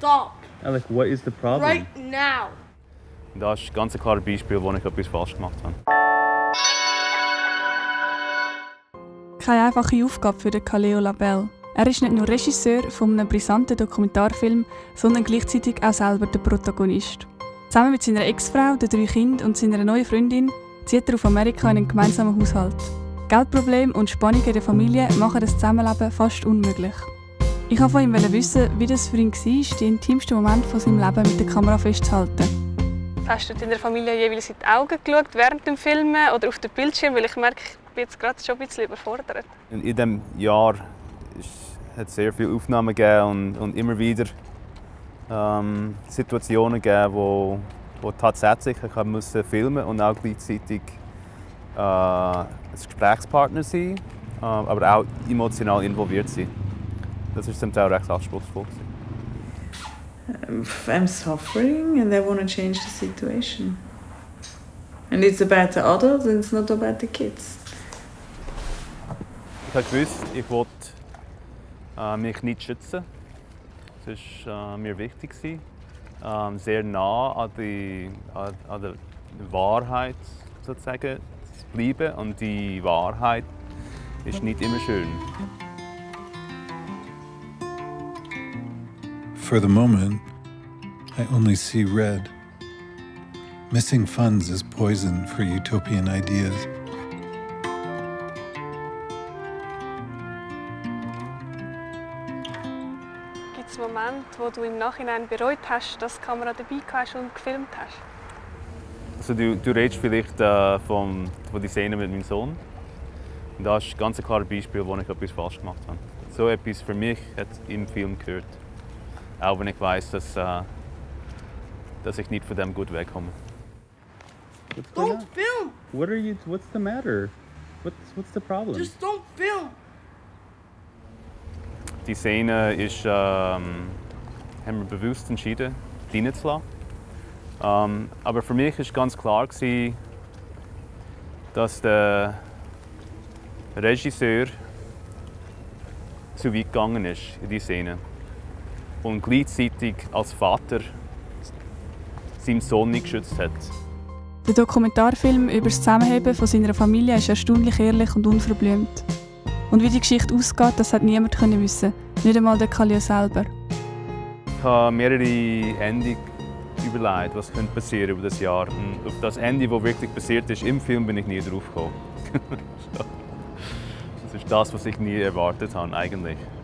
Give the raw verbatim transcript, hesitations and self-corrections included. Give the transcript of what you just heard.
stop. Alec, what is the problem? Right now. Das ist ein ganz klares Beispiel, wo ich etwas falsch gemacht habe. Keine einfache Aufgabe für den Kaleo Labelle. Er ist nicht nur Regisseur von einem brisanten Dokumentarfilm, sondern gleichzeitig auch selber der Protagonist. Zusammen mit seiner Ex-Frau, den drei Kindern und seiner neuen Freundin zieht er auf Amerika in einen gemeinsamen Haushalt. Geldprobleme und Spannungen in der Familie machen das Zusammenleben fast unmöglich. Ich wollte von ihm wissen, wie das für ihn war, die intimsten Momente von seinem Leben mit der Kamera festzuhalten. Hast du deiner Familie jeweils in die Augen geschaut während dem Filmen oder auf dem Bildschirm? Weil ich merke, ich bin jetzt gerade schon ein bisschen überfordert. In diesem Jahr hat es sehr viele Aufnahmen gegeben und, und immer wieder ähm, Situationen gegeben, wo, wo tatsächlich ich musste filmen und auch gleichzeitig äh, ein Gesprächspartner sein, äh, aber auch emotional involviert sein. Das ist zum Teil recht anspruchsvoll. I'm suffering and I want to change the situation. And it's about the adults and it's not about the kids. Ich habe gewusst, ich wollte äh, mich nicht schützen. Das war äh, mir wichtig. Äh, sehr nah an, die, an, an der Wahrheit sozusagen zu bleiben. Und die Wahrheit ist nicht immer schön. For the moment, I only see red. Missing funds is poison for utopian ideas. Gibt es Momente, wo du im Nachhinein bereut hast, dass die Kamera dabei hast und gefilmt hast? Also du, du redest vielleicht äh, von, von die Szene mit meinem Sohn. Und das ist ein ganz klares Beispiel, wo ich etwas falsch gemacht habe. So etwas für mich hat im Film gehört. Auch wenn ich weiss, dass, äh, dass ich nicht von dem gut wegkomme. Don't film. What are you? What's the matter? What's what's the problem? Just don't film. Die Szene ist, ähm, haben wir bewusst entschieden, drin zu lassen. Ähm, aber für mich war ganz klar, dass der Regisseur zu weit gegangen ist in die Szene. Und gleichzeitig als Vater seinen Sohn nicht geschützt hat. Der Dokumentarfilm über das Zusammenleben von seiner Familie ist erstaunlich ehrlich und unverblümt. Und wie die Geschichte ausgeht, das hat niemand wissen, nicht einmal der Kaleo selber. Ich habe mehrere Enden überlegt, was könnte passieren über das Jahr. Und auf das Ende, das wirklich passiert ist, im Film bin ich nie drauf gekommen. Das ist das, was ich nie erwartet habe eigentlich.